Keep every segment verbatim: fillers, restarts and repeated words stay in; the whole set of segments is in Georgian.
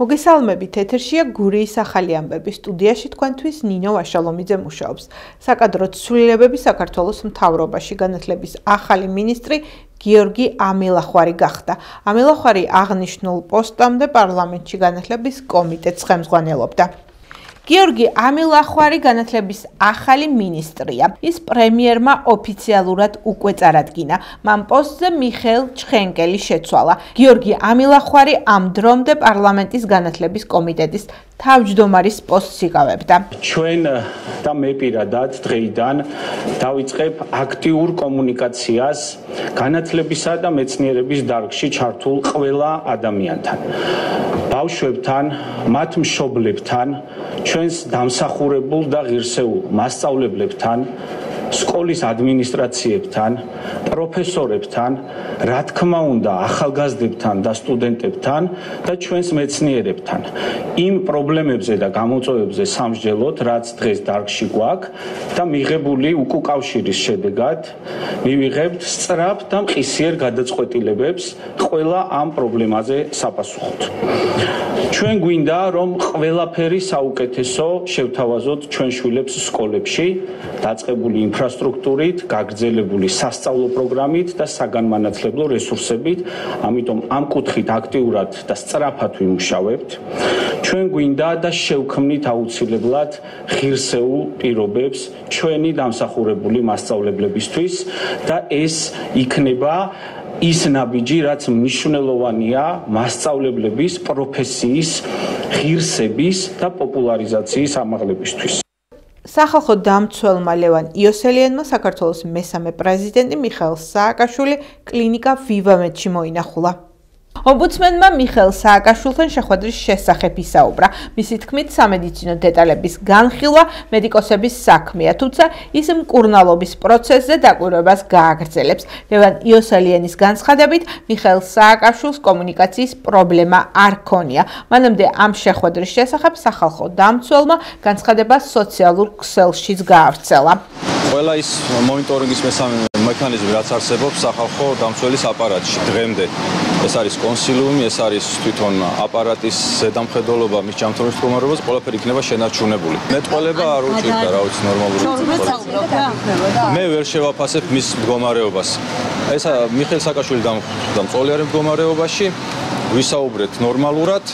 მოგესალმებით, ეთერშია გურიის ახალი ამბები. სტუდიაში თქვენთვის ნინო ვაშალომიძე მუშაობს. საკადრო ცვლილებები საქართველოს მთავრობაში განათლების ახალი მინისტრი გიორგი ამილახვარი გახდა. ამილახვარი აღნიშნულ პოსტამდე პარლამენტში განათლების კომიტეტს ხელმძღვანელობდა. გიორგი ამილახვარი განათლების ახალი მინისტრია. ის პრემიერმა ოფიციალურად უკვე წარადგინა. მან პოსტზე მიხეილ ჩხენკელი შეცვალა. გიორგი ამილახვარი ამ დრომდე პარლამენტის განათლების კომიტეტის თავმჯდომარის პოსტს იკავებდა. ჩვენ და მე პირადად დღეიდან დავიწყებ აქტიურ კომუნიკაციას განათლებისა და მეცნიერების დარგში ჩართულ ყველა ადამიანთან. ბავშვებთან, მათ მშობლებთან, ჩვენს დამსახურებულ და ღირსეულ მასწავლებლებთან, სკოლის ადმინისტრაციებთან, პროფესორებთან, რა თქმა უნდა, ახალგაზრდებთან და სტუდენტებთან და ჩვენს მეცნიერებთან. იმ პრობლემებზე და გამოწვევებზე სამსჯელოთ, რაც დღეს დარგში გვაქვს და მიღებული უკუკავშირის შედეგად მივიღებთ სწრაფ და მყისიერ გადაწყვეტილებებს ყველა ამ პრობლემაზე საპასუხოდ. ჩვენ გვინდა, რომ ყველაფერი საუკეთესო შევთავაზოთ ჩვენ შვილებს სკოლებში, დაწყებული ინფრასტრუქტურით, გაგრძელებული სასწავლო პროგრამით და საგანმანათლებლო რესურსებით, ამიტომ ამ კუთხით აქტიურად და სწრაფად ვიმუშავებთ. ჩვენ გვინდა და შევქმნით აუცილებლად ღირსეულ პირობებს ჩვენი დამსახურებული მასწავლებლებისთვის და ეს იქნება ის ნაბიჯი, რაც მნიშვნელოვანია მასწავლებლების პროფესიის ღირსების და პოპულარიზაციის ამაღლებისთვის. სახალხო დამცველმა ლევან იოსელიანმა საქართველოს მესამე პრეზიდენტი მიხეილ სააკაშვილი კლინიკა ვივამედში მოინახულა. ომბუდსმენმა მიხეილ სააკაშვილთან შეხვედრის შესახებ ისაუბრა. მისი თქმით, სამედიცინო დეტალების განხილვა მედიკოსების საქმეა, თუმცა ის მკურნალობის პროცესზე დაკვირვებას გააგრძელებს. ლევან იოსელიანის განცხადებით, მიხეილ სააკაშვილს კომუნიკაციის პრობლემა არ ქონია. მანამდე ამ შეხვედრის შესახებ სახალხო დამცველმა განცხადება სოციალურ ქსელშიც გაავრცელა. ყველა ის მონიტორინგის მესამე მექანიზმი, რაც არსებობს სახალხო დამცველის აპარატში დღემდე, ეს არის კონსილიუმი, ეს არის თვითონ აპარატის ზედამხედველობა, მის ჯანმრთელობის მდგომარეობას, ყველაფერი იქნება შენარჩუნებული. მეტყველება არ უჭირდა, რა ვიცი, ნორმალური მდგომარეობა. მე ვერ შევაფასებ მის მდგომარეობას. ეს მიხეილ სააკაშვილი დამწოლიარე მდგომარეობაში ვისაუბრეთ ნორმალურად.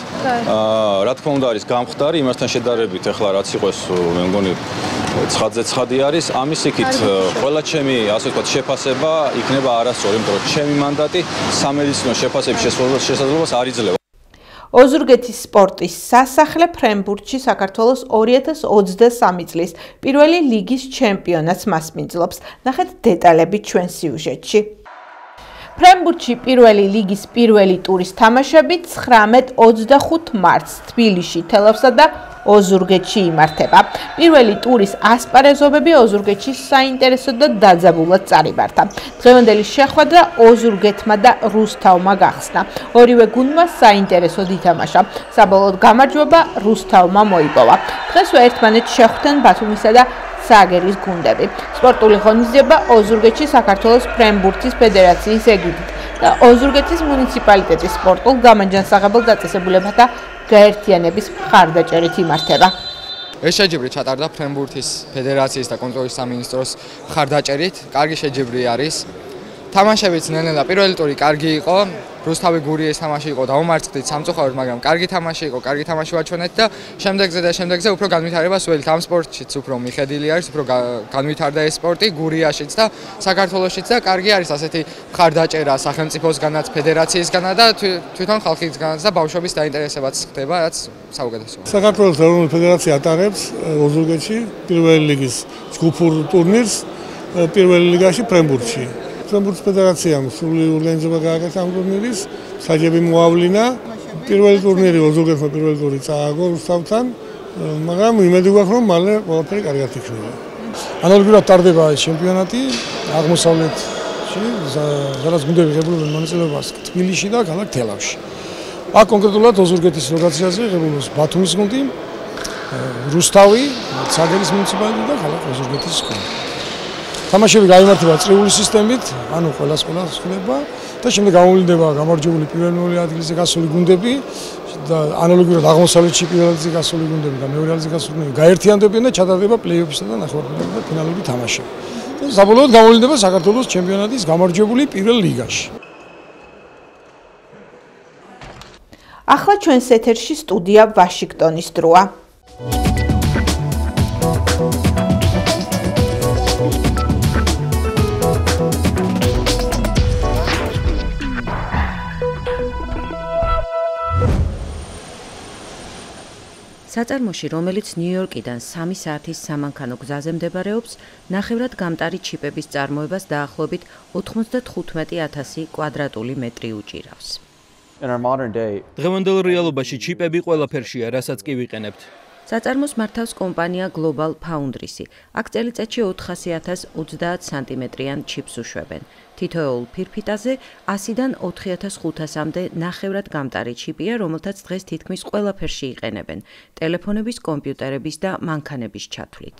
რა თქმა უნდა არის გამხდარი იმასთან შედარებით, ახლა რაც იყოს, მე მგონი ცხადზე ცხადი არის, ამის იქით ყველა ჩემი, ასე ვთქვათ, შეფასება იქნება არასწორი, იმიტომ რომ ჩემი მანდატი სამედიცინო შეფასების შესაძლებლობას არ იძლევა. ოზურგეთის სპორტის სასახლე ფრენბურთში საქართველოს ორი ათას ოცდასამი წლის პირველი ლიგის ჩემპიონატს მასპინძლობს. ნახეთ დეტალები ჩვენ სიუჟეტში. ფრენბურთში პირველი ლიგის პირველი ტურის თამაშები ცხრამეტ ოცდახუთ მარტს თბილისში, თელავსა და ოზურგეთში იმართება. პირველი ტურის ასპარეზობები ოზურგეთში საინტერესო და დაძაბულად წარიმართა. დღევანდელი შეხვედრა ოზურგეთმა და რუსთავმა გახსნა. ორივე გუნდმა საინტერესოდ ითამაშა. საბოლოოდ გამარჯვება რუსთავმა მოიპოვა. დღესვე ერთმანეთს შეხვდნენ ბათუმისა და სააგერის გუნდები. სპორტული ღონისძიება ოზურგეთში საქართველოს ფრენბურთის ფედერაციის ეგიდით და ოზურგეთის მუნიციპალიტეტის სპორტულ გამანჯანსაღებელ დაწესებულებათა გაერთიანების მხარდაჭერით იმართება. ეს შეჯიბრი ჩატარდა ფრენბურთის ფედერაციის და კონტროლის სამინისტროს მხარდაჭერით. კარგი შეჯიბრი არის. თამაშებიც ნელ-ნელა პირველი ტური კარგი იყო. რუსთავი გურიის თამაში იყო, დაუმარცხდით სამწუხაროდ, მაგრამ კარგი თამაში იყო, კარგი თამაში ვაჩვენეთ და შემდეგზე და შემდეგზე უფრო განვითარებას ველით. ამ სპორტშიც უფრო მიხედვილი არის, უფრო განვითარდა ეს სპორტი გურიაშიც და საქართველოშიც და კარგი არის ასეთი მხარდაჭერა სახელმწიფოსგანაც, ფედერაციისგანაც და თვითონ ხალხისგანაც და ბავშვების დაინტერესებაც ხდება, რაც საუკეთესოა. საქართველოს ეროვნული ფედერაცია ატარებს ოზურგეთში პირველი ლიგის ჯგუფურ ტურნირს პირველი ლიგაში ფრენბურთში. ფრენბურთის ფედერაციამ სრული ორგანიზება გააკეთა ამ ტურნირის, საჯები მოავლინა. პირველი ტურნირი ოზურგეთმა პირველი ტური წააგო რუსთავთან, მაგრამ იმედი გვაქვს, რომ მალე ყველაფერი კარგად იქნება. ანალოგიურად ტარდება ეს ჩემპიონატი აღმოსავლეთში, სადაც გუნდები ღებულობენ მონაწილეობას თბილისში და ქალაქ თელავში. აქ კონკრეტულად ოზურგეთის ლოკაციაზე ღებულობს ბათუმის გუნდი, რუსთავი, სააგერის მუნიციპალიტეტი და ქალაქ ოზურგეთის გუნდი. თამაშები გაიმართება წრიული სისტემით, ანუ ყველას ყველას ხდება და შემდეგ გამოვლინდება გამარჯვებული პირველ მეორე ადგილზე გასული გუნდები და ანალოგიურად აღმოსავლეთში პირველ ადგილზე გასული გუნდები და მეორე ადგილზე გასული გუნდები გაერთიანდებიან და ჩატარდება პლეი-ოფისა და ნახევარფინალური და ფინალური თამაშები. და საბოლოოდ გამოვლინდება საქართველოს ჩემპიონატის გამარჯვებული პირველ ლიგაში. ახლა ჩვენს ეთერში სტუდია ვაშინგტონის დროა. საწარმოში, რომელიც ნიუ-იორკიდან სამი საათის სამანქანო გზაზე მდებარეობს, ნახევრად გამტარი ჩიპების წარმოებას დაახლოებით ოცდათხუთმეტი ათასი კვადრატული მეტრი უჭირავს. დღევანდელ რეალობაში ჩიპები ყველაფერშია, რასაც კი ვიყენებთ. საწარმოს მართავს კომპანია Global Foundries-ი. აქ წელიწადში ოთხასი ათას ოცდაათ სანტიმეტრიან ჩიპს უშვებენ. თითოეულ ფირფიტაზე ასიდან ოთხი ათას ხუთასამდე ნახევრად გამტარი ჩიპია, რომელთაც დღეს თითქმის ყველაფერში იყენებენ. ტელეფონების, კომპიუტერების და მანქანების ჩათვლით.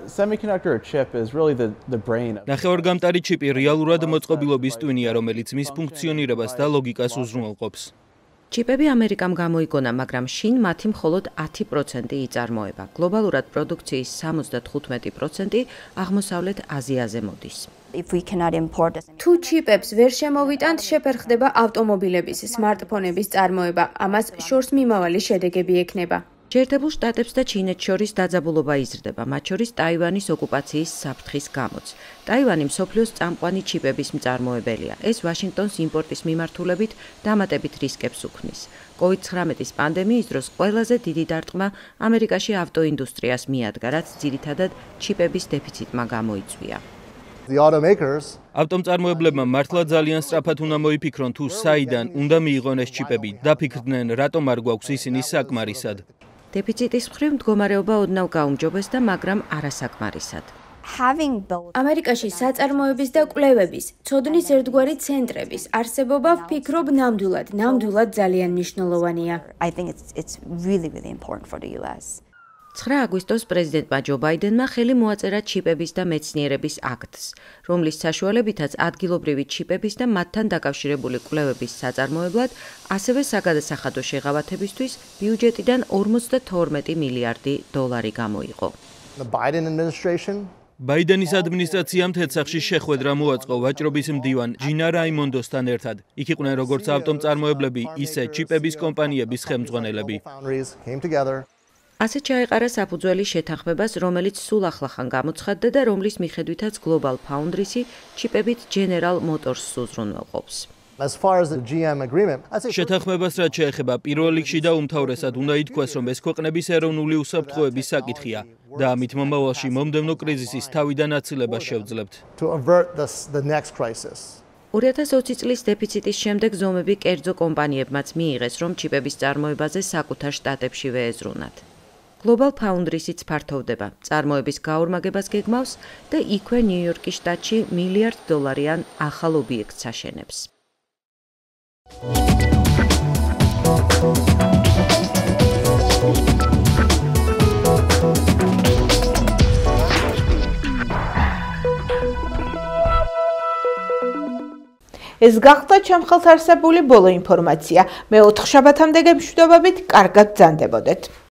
ნახევარგამტარი ჩიპი რეალურად მოწყობილობის ტვინია, რომელიც მის ფუნქციონირებას და ლოგიკას უზრუნველყოფს. ჩიპები ამერიკამ გამოიგონა, მაგრამ შინ მათი მხოლოდ ათი პროცენტი იწარმოება. გლობალურად პროდუქციის სამოცდათხუთმეტი პროცენტი აღმოსავლეთ აზიაზე მოდის. თუ ჩიპებს ვერ შემოვიტანთ, შეფერხდება ავტომობილების, სმარტფონების წარმოება. ამას შორს მიმავალი შედეგები ექნება. შეერთებულ შტატებს და ჩინეთს შორის დაძაბულობა იზრდება, მათ შორის ტაივანის ოკუპაციის საფრთხის გამოც. ტაივანი მსოფლიოს წამყვანი ჩიპების მწარმოებელია. ეს ვაშინგტონს იმპორტის მიმართულებით დამატებით რისკებს უქმნის. კოვიდ ცხრამეტის პანდემიის დროს ყველაზე დიდი დარტყმა ამერიკაში ავტოინდუსტრიას მიადგა, რაც ძირითადად ჩიპების დეფიციტმა გამოიწვია. ავტომწარმოებლებმა მართლა ძალიან სწრაფად უნდა მოიფიქრონ, თუ საიდან უნდა მიიღონ ეს ჩიპები, დაფიქრდნენ, რატომ არ გვაქვს ისინი საკმარისად. დეფიციტის მხრივ მდგომარეობა ოდნავ გაუმჯობესდა, მაგრამ არასაკმარისად. ამერიკაში საწარმოების და კვლევების, ცოდნის ერთგვარი ცენტრების არსებობა ვფიქრობ ნამდვილად, ნამდვილად ძალიან მნიშვნელოვანია. ცხრა აგვისტოს პრეზიდენტმა ჯო ბაიდენმა ხელი მოაწერა ჩიპების და მეცნიერების აქტს, რომლის საშუალებითაც ადგილობრივი ჩიპების და მათთან დაკავშირებული კვლევების საწარმოებლად, ასევე საგადასახადო შეღავათებისთვის ბიუჯეტიდან ორმოცდათორმეტი მილიარდი დოლარი გამოიყო. ბაიდენის ადმინისტრაციამ თეთრსახში შეხვედრა მოაწყო ვაჭრობის მდივან ჯინა რაიმონდოსთან ერთად. იქ იყვნენ როგორც ავტომწარმოებლები, ისე ჩიპების კომპანიების ხელმძღვანელები. ასე ჩაეყარა საფუძველი შეთანხმებას, რომელიც სულ ახლახან გამოცხადდა და რომლის მიხედვითაც Global Foundries-ი ჩიპებით General Motors-ს უზრუნველყოფს. შეთანხმებას რაც შეეხება პირველ რიგში და უმთავრესად უნდა ითქვას, რომ ეს ქვეყნების ეროვნული უსაფრთხოების საკითხია და ამით მომავალში მომდევნო კრიზისის თავიდან აცილებას შევძლებთ. ორი ათას ოცი წლის დეფიციტის შემდეგ ზომები კერძო კომპანიებმაც მიიღეს, რომ ჩიპების წარმოებაზე საკუთარ შტატებშივე ეზრუნათ. Global Foundries-იც ფართოვდება, წარმოების გაორმაგებას გეგმავს და იქვე ნიუ-იორკის შტატში მილიარდ დოლარიან ახალ ობიექტს აშენებს. ეს გახდა ჩემხელთ არსებული ბოლო ინფორმაცია. მე ოთხ შაბათამდე გემშვიდობებით, კარგად ბრძანდებოდეთ.